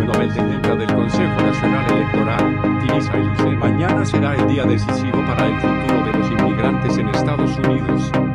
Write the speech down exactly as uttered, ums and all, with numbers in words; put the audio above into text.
Nobel de Letra del Consejo Nacional Electoral, Theresa Elise. Mañana será el día decisivo para el futuro de los inmigrantes en Estados Unidos.